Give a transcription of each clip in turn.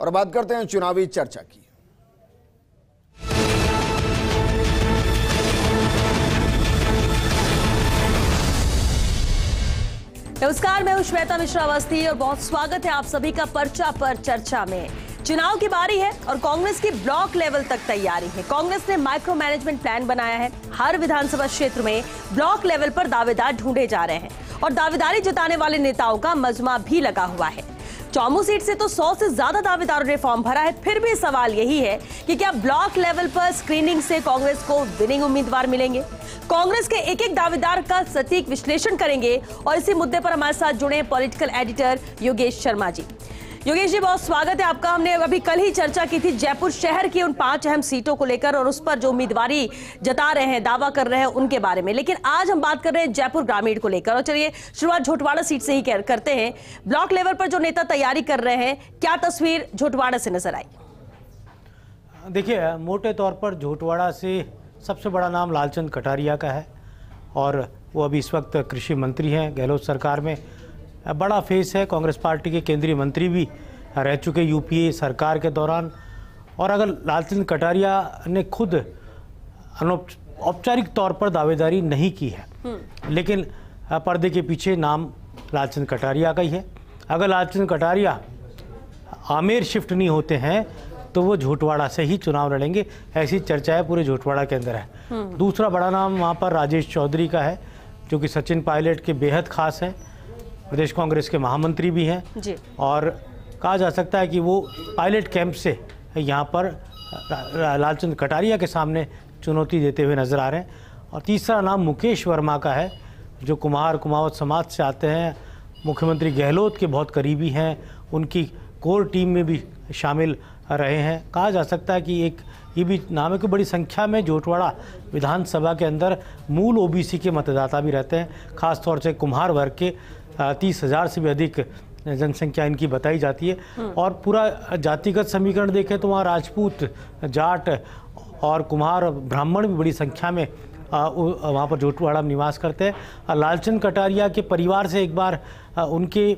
और बात करते हैं चुनावी चर्चा की। नमस्कार, मैं हूं श्वेता मिश्रा अवस्थी और बहुत स्वागत है आप सभी का पर्चा पर चर्चा में। चुनाव की बारी है और कांग्रेस की ब्लॉक लेवल तक तैयारी है। कांग्रेस ने माइक्रो मैनेजमेंट प्लान बनाया है। हर विधानसभा क्षेत्र में ब्लॉक लेवल पर दावेदार ढूंढे जा रहे हैं और दावेदारी जताने वाले नेताओं का मजमा भी लगा हुआ है। चौमू सीट से तो 100 से ज्यादा दावेदारों ने फॉर्म भरा है। फिर भी सवाल यही है कि क्या ब्लॉक लेवल पर स्क्रीनिंग से कांग्रेस को विनिंग उम्मीदवार मिलेंगे? कांग्रेस के एक एक दावेदार का सटीक विश्लेषण करेंगे और इसी मुद्दे पर हमारे साथ जुड़े पॉलिटिकल एडिटर योगेश शर्मा जी। योगेश जी, बहुत स्वागत है आपका। हमने अभी कल ही चर्चा की थी जयपुर शहर की उन 5 अहम सीटों को लेकर और उस पर जो उम्मीदवारी जता रहे हैं, दावा कर रहे हैं उनके बारे में, लेकिन आज हम बात कर रहे हैं जयपुर ग्रामीण को लेकर। और चलिए शुरुआत झोटवाड़ा सीट से ही करते हैं। ब्लॉक लेवल पर जो नेता तैयारी कर रहे हैं, क्या तस्वीर झोटवाड़ा से नजर आई? देखिए, मोटे तौर पर झोटवाड़ा से सबसे बड़ा नाम लालचंद कटारिया का है और वो अभी इस वक्त कृषि मंत्री हैं गहलोत सरकार में। बड़ा फेस है, कांग्रेस पार्टी के केंद्रीय मंत्री भी रह चुके यूपीए सरकार के दौरान। और अगर लालचंद कटारिया ने खुद औपचारिक तौर पर दावेदारी नहीं की है, लेकिन पर्दे के पीछे नाम लालचंद कटारिया का ही है। अगर लालचंद कटारिया आमेर शिफ्ट नहीं होते हैं तो वो झोटवाड़ा से ही चुनाव लड़ेंगे, ऐसी चर्चाएं पूरे झोटवाड़ा के अंदर है। दूसरा बड़ा नाम वहाँ पर राजेश चौधरी का है, जो कि सचिन पायलट के बेहद खास हैं, प्रदेश कांग्रेस के महामंत्री भी हैं जी। और कहा जा सकता है कि वो पायलट कैंप से यहाँ पर लालचंद कटारिया के सामने चुनौती देते हुए नजर आ रहे हैं। और तीसरा नाम मुकेश वर्मा का है, जो कुमावत समाज से आते हैं, मुख्यमंत्री गहलोत के बहुत करीबी हैं, उनकी कोर टीम में भी शामिल रहे हैं। कहा जा सकता है कि एक ये भी नाम है कि बड़ी संख्या में झोटवाड़ा विधानसभा के अंदर मूल ओबीसी के मतदाता भी रहते हैं, खासतौर से कुम्हार वर्ग के 30,000 से भी अधिक जनसंख्या इनकी बताई जाती है। और पूरा जातिगत समीकरण देखें तो वहाँ राजपूत, जाट और कुम्हार, ब्राह्मण भी बड़ी संख्या में वहाँ पर झोटवाड़ा में निवास करते हैं। लालचंद कटारिया के परिवार से एक बार उनके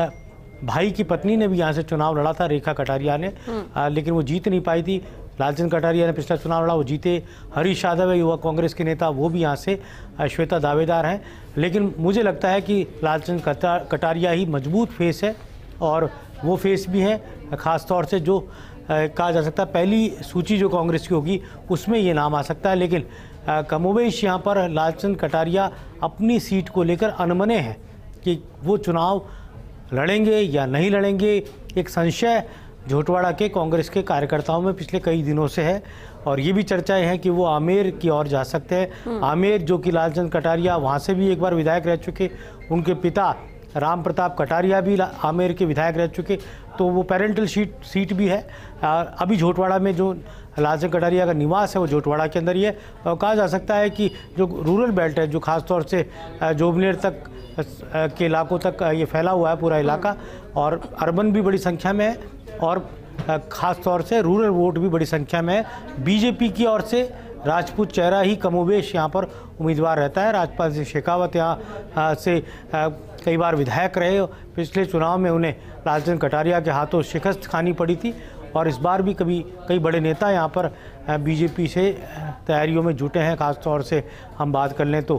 भाई की पत्नी ने भी यहाँ से चुनाव लड़ा था, रेखा कटारिया ने, लेकिन वो जीत नहीं पाई थी। लालचंद कटारिया ने पिछला चुनाव लड़ा, वो जीते। हरीश यादव है युवा कांग्रेस के नेता, वो भी यहाँ से श्वेता दावेदार हैं। लेकिन मुझे लगता है कि लालचंद कटारिया ही मजबूत फेस है और वो फेस भी है, ख़ास तौर से जो कहा जा सकता है पहली सूची जो कांग्रेस की होगी उसमें ये नाम आ सकता है। लेकिन कमोबेश यहाँ पर लालचंद कटारिया अपनी सीट को लेकर अनमने हैं कि वो चुनाव लड़ेंगे या नहीं लड़ेंगे। एक संशय झोटवाड़ा के कांग्रेस के कार्यकर्ताओं में पिछले कई दिनों से है और ये भी चर्चाएं हैं कि वो आमेर की ओर जा सकते हैं। आमेर, जो कि लालचंद कटारिया वहाँ से भी एक बार विधायक रह चुके, उनके पिता राम प्रताप कटारिया भी आमेर के विधायक रह चुके, तो वो पेरेंटल सीट भी है। अभी झोटवाड़ा में जो लालचंद कटारिया का निवास है वो झोटवाड़ा के अंदर ही है। और कहा जा सकता है कि जो रूरल बेल्ट है, जो खासतौर से जोबनेर तक के इलाकों तक ये फैला हुआ है पूरा इलाका, और अर्बन भी बड़ी संख्या में है और ख़ास तौर से रूरल वोट भी बड़ी संख्या में है। बीजेपी की ओर से राजपूत चेहरा ही कमोबेश यहाँ पर उम्मीदवार रहता है। राजपाल सिंह शेखावत यहाँ से कई बार विधायक रहे, पिछले चुनाव में उन्हें लालचंद कटारिया के हाथों शिकस्त खानी पड़ी थी और इस बार भी कई बड़े नेता यहाँ पर बीजेपी से तैयारियों में जुटे हैं। ख़ास तौर से हम बात कर लें तो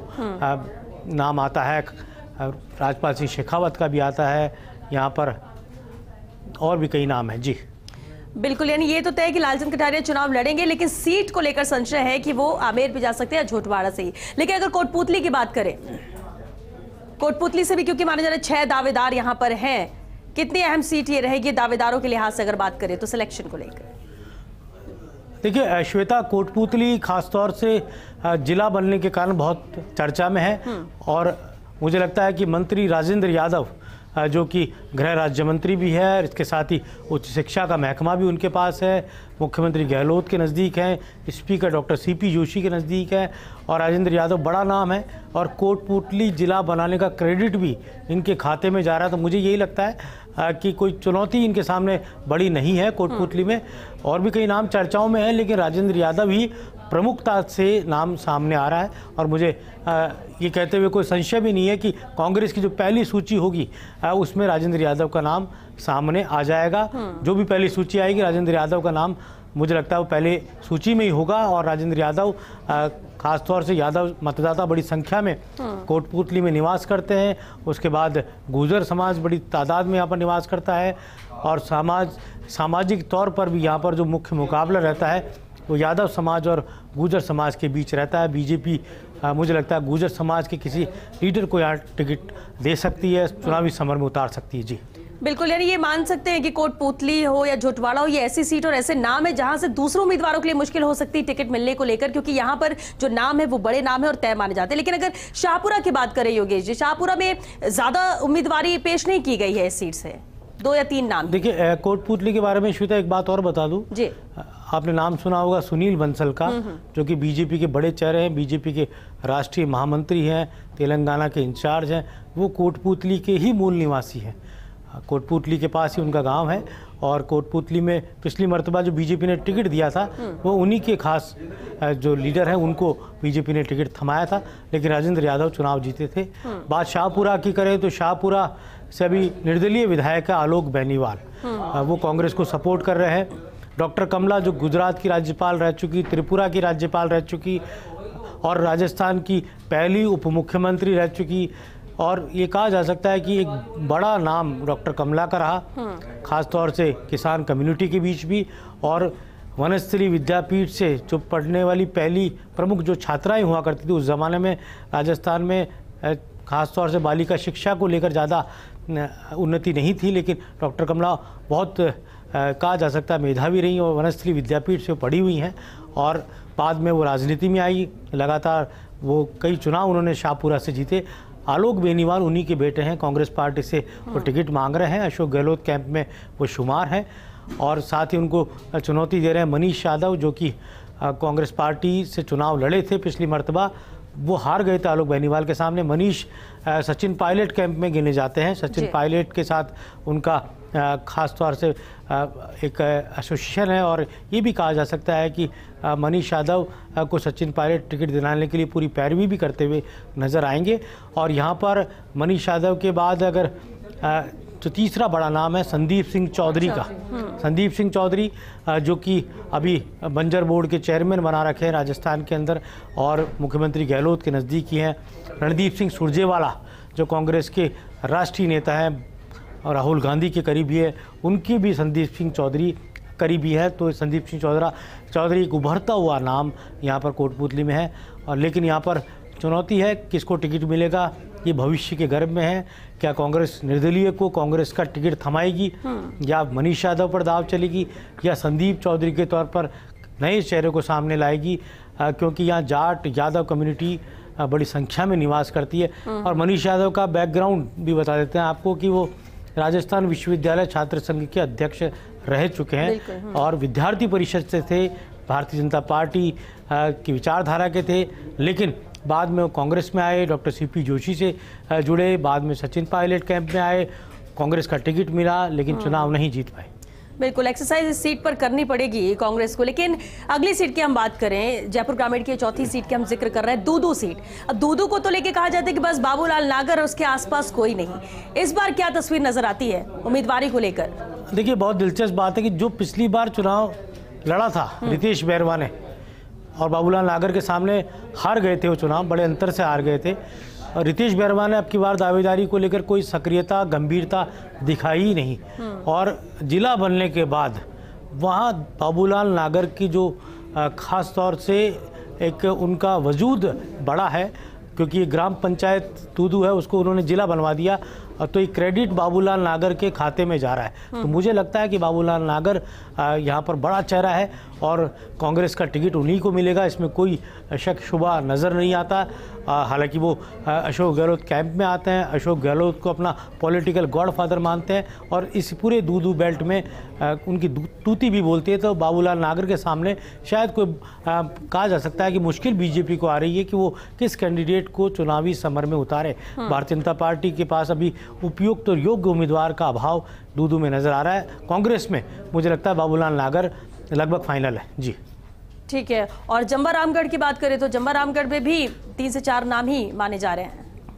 नाम आता है राजपाल सिंह शेखावत का भी आता है यहाँ पर, और भी कई नाम हैं जी। बिल्कुल, यानी ये तो तय है कि लालचंद कटारिया चुनाव लड़ेंगे, लेकिन सीट को लेकर संशय है कि वो आमेर भी जा सकते हैं या झोटवाड़ा से ही। लेकिन अगर कोटपुतली की बात करें, कोटपुतली से भी क्योंकि माना जा रहा है 6 दावेदार यहाँ पर हैं, कितनी अहम सीट ये रहेगी दावेदारों के लिहाज से अगर बात करें तो सिलेक्शन को लेकर? देखिए श्वेता, कोटपुतली खासतौर से जिला बनने के कारण बहुत चर्चा में है और मुझे लगता है कि मंत्री राजेंद्र यादव, जो कि गृह राज्य मंत्री भी है, इसके साथ ही उच्च शिक्षा का महकमा भी उनके पास है, मुख्यमंत्री गहलोत के नज़दीक हैं, स्पीकर डॉक्टर सीपी जोशी के नज़दीक है और राजेंद्र यादव बड़ा नाम है और कोटपुतली जिला बनाने का क्रेडिट भी इनके खाते में जा रहा है। तो मुझे यही लगता है कि कोई चुनौती इनके सामने बड़ी नहीं है कोटपुतली में। और भी कई नाम चर्चाओं में हैं, लेकिन राजेंद्र यादव ही प्रमुखता से नाम सामने आ रहा है। और मुझे ये कहते हुए कोई संशय भी नहीं है कि कांग्रेस की जो पहली सूची होगी उसमें राजेंद्र यादव का नाम सामने आ जाएगा। जो भी पहली सूची आएगी राजेंद्र यादव का नाम मुझे लगता है वो पहले सूची में ही होगा। और राजेंद्र यादव खासतौर से यादव मतदाता बड़ी संख्या में कोटपूतली में निवास करते हैं। उसके बाद गुर्जर समाज बड़ी तादाद में यहाँ पर निवास करता है। और सामाजिक तौर पर भी यहाँ पर जो मुख्य मुकाबला रहता है वो यादव समाज और गुर्जर समाज के बीच रहता है। बीजेपी मुझे लगता है गुर्जर समाज के किसी लीडर को यहाँ टिकट दे सकती है, चुनावी समर में उतार सकती है। जी बिल्कुल, यानी ये मान सकते हैं कि कोटपूतली हो या झोटवाड़ा हो, ये ऐसी सीट और ऐसे नाम है जहां से दूसरे उम्मीदवारों के लिए मुश्किल हो सकती है टिकट मिलने को लेकर, क्योंकि यहां पर जो नाम है वो बड़े नाम है और तय माने जाते हैं। लेकिन अगर शाहपुरा की बात करें योगेश जी, शाहपुरा में ज्यादा उम्मीदवारी पेश नहीं की गई है इस सीट से, 2 या 3 नाम। देखिए कोटपूतली के बारे में श्वेता एक बात और बता दूं जी, आपने नाम सुना होगा सुनील बंसल का, जो कि बीजेपी के बड़े चेहरे हैं, बीजेपी के राष्ट्रीय महामंत्री हैं, तेलंगाना के इंचार्ज हैं। वो कोटपूतली के ही मूल निवासी हैं, कोटपूतली के पास ही उनका गांव है। और कोटपूतली में पिछली मर्तबा जो बीजेपी ने टिकट दिया था वो उन्हीं के खास जो लीडर हैं उनको बीजेपी ने टिकट थमाया था, लेकिन राजेंद्र यादव चुनाव जीते थे। बात शाहपुरा की करें तो शाहपुरा से अभी निर्दलीय विधायक है आलोक बेनीवाल, वो कांग्रेस को सपोर्ट कर रहे हैं। डॉक्टर कमला जो गुजरात की राज्यपाल रह चुकी, त्रिपुरा की राज्यपाल रह चुकी और राजस्थान की पहली उप मुख्यमंत्री रह चुकी, और ये कहा जा सकता है कि एक बड़ा नाम डॉक्टर कमला का रहा, खास तौर से किसान कम्युनिटी के बीच भी। और वनस्थली विद्यापीठ से जो पढ़ने वाली पहली प्रमुख जो छात्राएं हुआ करती थी उस ज़माने में राजस्थान में, खास तौर से बालिका शिक्षा को लेकर ज़्यादा उन्नति नहीं थी, लेकिन डॉक्टर कमला बहुत कहा जा सकता है मेधावी रही और वनस्थली विद्यापीठ से पढ़ी हुई हैं। और बाद में वो राजनीति में आई, लगातार वो कई चुनाव उन्होंने शाहपुरा से जीते। आलोक बेनीवाल उन्हीं के बेटे हैं, कांग्रेस पार्टी से वो टिकट मांग रहे हैं, अशोक गहलोत कैंप में वो शुमार हैं। और साथ ही उनको चुनौती दे रहे हैं मनीष यादव, जो कि कांग्रेस पार्टी से चुनाव लड़े थे पिछली मर्तबा, वो हार गए थे आलोक बेनीवाल के सामने। मनीष सचिन पायलट कैंप में गिने जाते हैं, सचिन पायलट के साथ उनका ख़ास तौर से एक एसोसिएशन है। और ये भी कहा जा सकता है कि मनीष यादव को सचिन पायलट टिकट दिलाने के लिए पूरी पैरवी भी करते हुए नज़र आएंगे। और यहाँ पर मनीष यादव के बाद अगर जो तीसरा बड़ा नाम है संदीप सिंह चौधरी का, संदीप सिंह चौधरी जो कि अभी बंजर बोर्ड के चेयरमैन बना रखे हैं राजस्थान के अंदर और मुख्यमंत्री गहलोत के नज़दीकी हैं। रणदीप सिंह सुरजेवाला जो कांग्रेस के राष्ट्रीय नेता हैं और राहुल गांधी के करीबी है, उनकी भी संदीप सिंह चौधरी करीबी है। तो संदीप सिंह चौधरी एक उभरता हुआ नाम यहाँ पर कोटपूतली में है। और लेकिन यहाँ पर चुनौती है किसको टिकट मिलेगा, ये भविष्य के गर्भ में है। क्या कांग्रेस निर्दलीय को कांग्रेस का टिकट थमाएगी या मनीष यादव पर दाव चलेगी या संदीप चौधरी के तौर पर नए चेहरे को सामने लाएगी, क्योंकि यहाँ जाट यादव कम्युनिटी बड़ी संख्या में निवास करती है। और मनीष यादव का बैकग्राउंड भी बता देते हैं आपको कि वो राजस्थान विश्वविद्यालय छात्र संघ के अध्यक्ष रह चुके हैं और विद्यार्थी परिषद से थे, भारतीय जनता पार्टी की विचारधारा के थे, लेकिन बाद में वो कांग्रेस में आए, डॉक्टर सीपी जोशी से जुड़े, बाद में सचिन पायलट कैंप में आए, कांग्रेस का टिकट मिला लेकिन चुनाव नहीं जीत पाए। बिल्कुल, एक्सरसाइज इस सीट पर करनी पड़ेगी कांग्रेस को। लेकिन अगली सीट की हम बात करें, जयपुर ग्रामीण की चौथी सीट की हम जिक्र कर रहे हैं, दूदू सीट। अब दूदू को तो लेके कहा जाता है कि बस बाबूलाल नागर और उसके आसपास कोई नहीं। इस बार क्या तस्वीर नजर आती है उम्मीदवारी को लेकर? देखिए, बहुत दिलचस्प बात है कि जो पिछली बार चुनाव लड़ा था रितेश बैरवा ने और बाबूलाल नागर के सामने हार गए थे, वो चुनाव बड़े अंतर से हार गए थे। और रितेश बैरवा ने अब की बार दावेदारी को लेकर कोई सक्रियता गंभीरता दिखाई ही नहीं। और जिला बनने के बाद वहाँ बाबूलाल नागर की जो ख़ास तौर से एक उनका वजूद बड़ा है, क्योंकि ग्राम पंचायत दूदू है उसको उन्होंने जिला बनवा दिया, तो ये क्रेडिट बाबूलाल नागर के खाते में जा रहा है। तो मुझे लगता है कि बाबूलाल नागर यहाँ पर बड़ा चेहरा है और कांग्रेस का टिकट उन्हीं को मिलेगा, इसमें कोई शक शुबा नज़र नहीं आता। हालांकि वो अशोक गहलोत कैंप में आते हैं, अशोक गहलोत को अपना पॉलिटिकल गॉडफादर मानते हैं और इस पूरे दूदू बेल्ट में उनकी तूती भी बोलती है। तो बाबूलाल नागर के सामने शायद कोई कहा जा सकता है कि मुश्किल बीजेपी को आ रही है कि वो किस कैंडिडेट को चुनावी समर में उतारे। भारतीय जनता पार्टी के पास अभी उपयुक्त और योग्य उम्मीदवार का अभाव दूदू में नज़र आ रहा है। कांग्रेस में मुझे लगता है बाबूलाल नागर लगभग फाइनल है। जी ठीक है, और जम्बा रामगढ़ की बात करें तो जम्बा रामगढ़ में भी 3 से 4 नाम ही माने जा रहे हैं।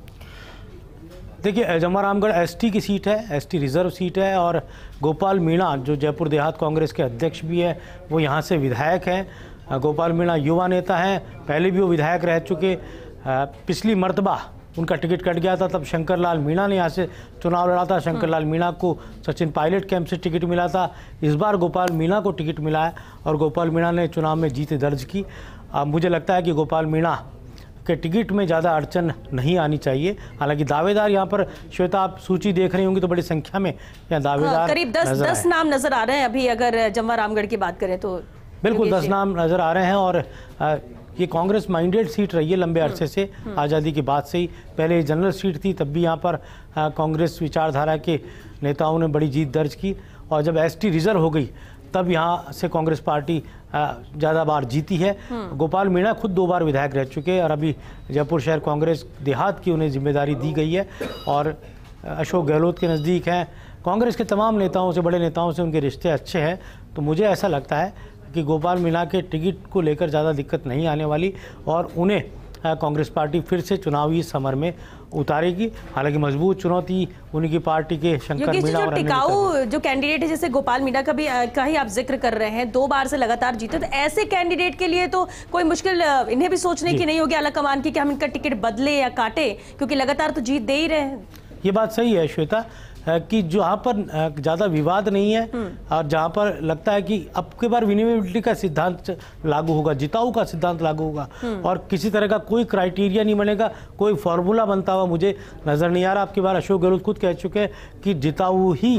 देखिए, जम्बा रामगढ़ एसटी की सीट है, एसटी रिजर्व सीट है, और गोपाल मीणा जो जयपुर देहात कांग्रेस के अध्यक्ष भी है, वो यहाँ से विधायक हैं। गोपाल मीणा युवा नेता हैं, पहले भी वो विधायक रह चुके। पिछली मर्तबा उनका टिकट कट गया था, तब शंकर लाल मीणा ने यहाँ से चुनाव लड़ा था। शंकर लाल मीणा को सचिन पायलट कैंप से टिकट मिला था। इस बार गोपाल मीणा को टिकट मिला है और गोपाल मीणा ने चुनाव में जीत दर्ज की। मुझे लगता है कि गोपाल मीणा के टिकट में ज़्यादा अड़चन नहीं आनी चाहिए। हालांकि दावेदार यहाँ पर, श्वेता आप सूची देख रही होंगी तो बड़ी संख्या में यहाँ दावेदार करीब 10 नाम नजर आ रहे हैं अभी, अगर जम्बा रामगढ़ की बात करें तो। बिल्कुल 10 नाम नज़र आ रहे हैं, और ये कांग्रेस माइंडेड सीट रही है लंबे अरसे से, आज़ादी के बाद से ही। पहले जनरल सीट थी, तब भी यहाँ पर कांग्रेस विचारधारा के नेताओं ने बड़ी जीत दर्ज की, और जब एसटी रिजर्व हो गई तब यहाँ से कांग्रेस पार्टी ज़्यादा बार जीती है। गोपाल मीणा खुद 2 बार विधायक रह चुके हैं, और अभी जयपुर शहर कांग्रेस देहात की उन्हें जिम्मेदारी दी गई है, और अशोक गहलोत के नज़दीक हैं। कांग्रेस के तमाम नेताओं से, बड़े नेताओं से उनके रिश्ते अच्छे हैं। तो मुझे ऐसा लगता है कि गोपाल मीणा के टिकट को लेकर ज़्यादा दिक्कत नहीं आने वाली, और उन्हें कांग्रेस पार्टी फिर से चुनावी समर में उतारेगी। हालांकि मजबूत चुनौती उनकी पार्टी के शंकर मीणा और टिकाऊ जो कैंडिडेट है, जैसे गोपाल मीणा का ही आप जिक्र कर रहे हैं, 2 बार से लगातार जीते, तो ऐसे कैंडिडेट के लिए तो कोई मुश्किल इन्हें भी सोचने की नहीं होगी आला कमान की कि हम इनका टिकट बदले या काटे, क्योंकि लगातार तो जीत दे ही रहे हैं। ये बात सही है श्वेता, कि जहाँ पर ज़्यादा विवाद नहीं है और जहाँ पर लगता है कि अब की बार विनिमेबिलिटी का सिद्धांत लागू होगा, जिताऊ का सिद्धांत लागू होगा, और किसी तरह का कोई क्राइटेरिया नहीं बनेगा, कोई फॉर्मूला बनता हुआ मुझे नज़र नहीं आ रहा। अब की बार अशोक गहलोत खुद कह चुके हैं कि जिताऊ ही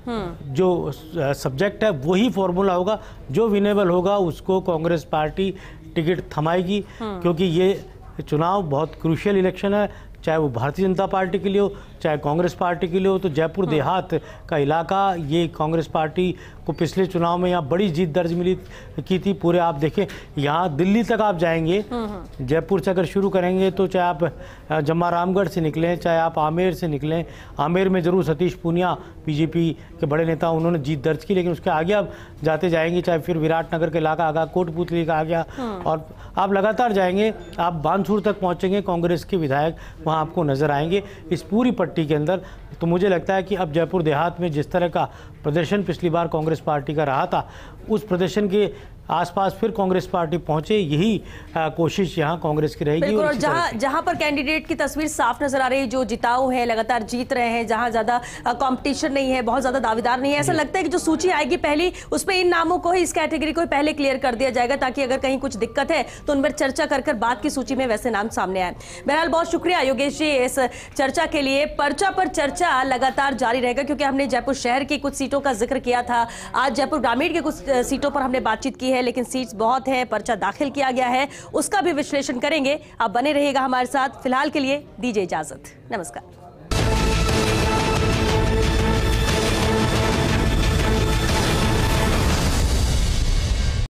जो सब्जेक्ट है वही फॉर्मूला होगा, जो विनेबल होगा उसको कांग्रेस पार्टी टिकट थमाएगी, क्योंकि ये चुनाव बहुत क्रूशियल इलेक्शन है, चाहे वो भारतीय जनता पार्टी के लिए हो, चाहे कांग्रेस पार्टी के लिए हो। तो जयपुर देहात का इलाका, ये कांग्रेस पार्टी को पिछले चुनाव में यहाँ बड़ी जीत दर्ज की थी। पूरे आप देखें, यहाँ दिल्ली तक आप जाएंगे, जयपुर से अगर शुरू करेंगे तो चाहे आप जम्बा रामगढ़ से निकलें, चाहे आप आमेर से निकलें, आमेर में ज़रूर सतीश पूनिया बीजेपी के बड़े नेता, उन्होंने जीत दर्ज की, लेकिन उसके आगे आप जाते जाएंगे, चाहे फिर विराटनगर का इलाका आ गया, कोटपुतली का आ गया, और आप लगातार जाएंगे, आप बानसूर तक पहुँचेंगे, कांग्रेस के विधायक वहाँ आपको नज़र आएंगे इस पूरी पट्टी के अंदर। तो मुझे लगता है कि अब जयपुर देहात में जिस तरह का प्रदर्शन पिछली बार कांग्रेस पार्टी का रहा था, उस प्रदर्शन के आसपास फिर कांग्रेस पार्टी पहुंचे, यही कोशिश यहाँ कांग्रेस की रहेगी। और जहां पर कैंडिडेट की तस्वीर साफ नजर आ रही है, जो जिताऊ है, लगातार जीत रहे हैं, जहां ज्यादा कंपटीशन नहीं है, बहुत ज्यादा दावेदार नहीं है, ऐसा लगता है कि जो सूची आएगी पहली, उस पर इन नामों को ही, इस कैटेगरी को पहले क्लियर कर दिया जाएगा, ताकि अगर कहीं कुछ दिक्कत है तो उन पर चर्चा कर बाद की सूची में वैसे नाम सामने आए। बहरहाल बहुत शुक्रिया योगेश जी इस चर्चा के लिए। पर्चा पर चर्चा लगातार जारी रहेगा, क्योंकि हमने जयपुर शहर की कुछ सीटों का जिक्र किया था, आज जयपुर ग्रामीण के कुछ सीटों पर हमने बातचीत की है, लेकिन सीट्स बहुत है, पर्चा दाखिल किया गया है, उसका भी विश्लेषण करेंगे। आप बने रहिएगा हमारे साथ। फिलहाल के लिए दीजिए इजाजत, नमस्कार।